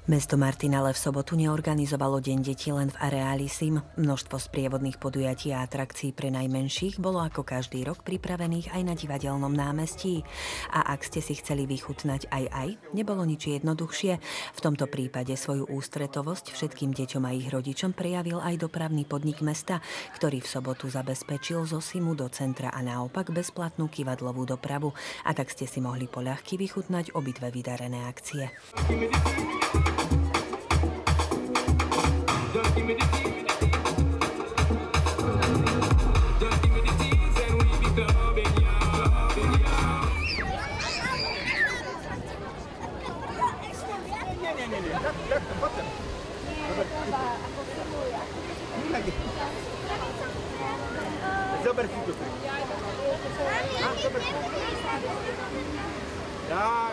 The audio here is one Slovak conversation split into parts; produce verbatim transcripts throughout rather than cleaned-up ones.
Mesto Martin ale v sobotu neorganizovalo Deň detí len v areáli es í em. Množstvo sprievodných podujatí a atrakcií pre najmenších bolo ako každý rok pripravených aj na divadelnom námestí. A ak ste si chceli vychutnať aj aj, nebolo nič jednoduchšie. V tomto prípade svoju ústretovosť všetkým deťom a ich rodičom prejavil aj dopravný podnik mesta, ktorý v sobotu zabezpečil zo es í emu do centra a naopak bezplatnú kývadlovú dopravu. A tak ste si mohli poľahky vychutnať obidve vydarené akcie. Zober si to. Tak.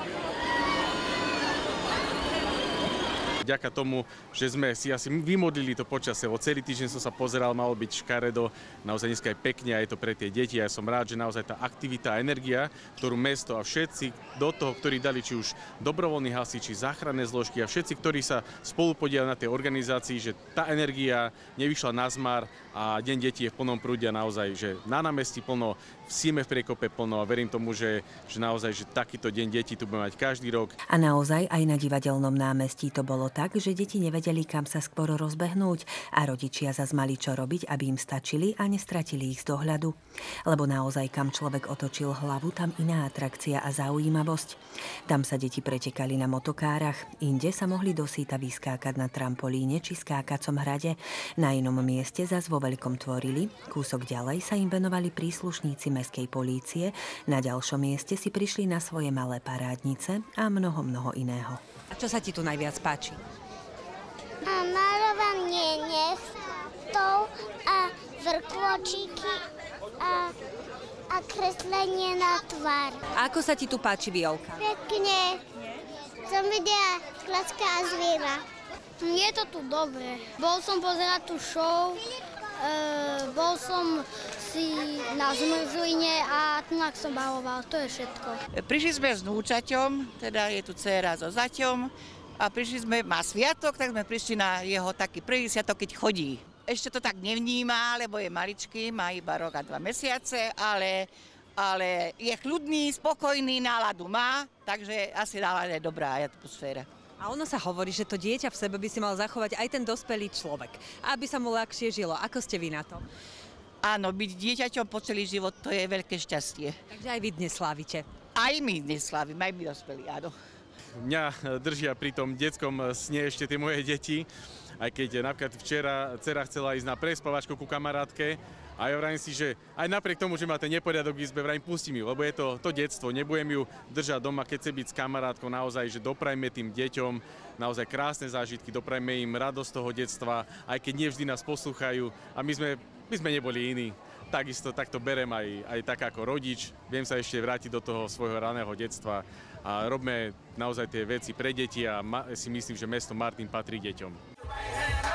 Vďaka tomu, že sme si asi vymodlili to počasie. O celý týždeň som sa pozeral, malo byť škaredo, naozaj dneska je pekne a je to pre tie deti. Ja som rád, že naozaj tá aktivita a energia, ktorú mesto a všetci do toho, ktorí dali či už dobrovoľní hasiči, záchranné zložky a všetci, ktorí sa spolupodielajú na tej organizácii, že tá energia nevyšla na zmar a Deň detí je v plnom prúde a naozaj, že na námestí plno, v es í eme v Priekope plno a verím tomu, že, že naozaj, že takýto Deň detí tu budeme mať každý rok. A naozaj aj na divadelnom námestí to bolo tak, že deti nevedeli, kam sa skôr rozbehnúť a rodičia zas mali čo robiť, aby im stačili a nestratili ich z dohľadu. Lebo naozaj, kam človek otočil hlavu, tam iná atrakcia a zaujímavosť. Tam sa deti pretekali na motokárach, inde sa mohli dosýta vyskákať na trampolíne či skákacom hrade. Na inom mieste zas vo veľkom tvorili, kúsok ďalej sa im venovali príslušníci mestskej polície, na ďalšom mieste si prišli na svoje malé parádnice a mnoho, mnoho iného. A čo sa ti tu najviac páči? A malovanie nechtov a vrkvočíky a, a kreslenie na tvár. A ako sa ti tu páči, Violka? Pekne. Som videla Klacka a zviera. Je to tu dobre. Bol som pozerať tú show, e, bol som si na zmrzline a tunak som baloval. To je všetko. Prišli sme s vnúčaťom, teda je tu dcéra so zaťom a prišli sme, má sviatok, tak sme prišli na jeho taký prvý sviatok, keď chodí. Ešte to tak nevníma, lebo je maličký, má iba rok a dva mesiace, ale, ale je kľudný, spokojný, náladu má, takže asi nálada je dobrá atmosféra. A ono sa hovorí, že to dieťa v sebe by si mal zachovať aj ten dospelý človek, aby sa mu ľahšie žilo. Ako ste vy na to? Áno, byť dieťaťom po celý život, to je veľké šťastie. Takže aj vy dnes slávite. Aj my dnes slávime, aj my dospelí, áno. Mňa držia pri tom detskom sne ešte tie moje deti, aj keď napríklad včera dcera chcela ísť na prespavačku ku kamarátke a ja vravím si, že aj napriek tomu, že má ten neporiadok v izbe, vravím, pustím ju, lebo je to, to detstvo, nebudem ju držať doma, keď chce byť s kamarátkou, naozaj, že doprajme tým deťom naozaj krásne zážitky, doprajme im radosť toho detstva, aj keď nie vždy nás poslúchajú a my sme, my sme neboli iní. Takisto takto berem aj, aj tak ako rodič, viem sa ešte vrátiť do toho svojho raného detstva a robme naozaj tie veci pre deti a ma, si myslím, že mesto Martin patrí deťom.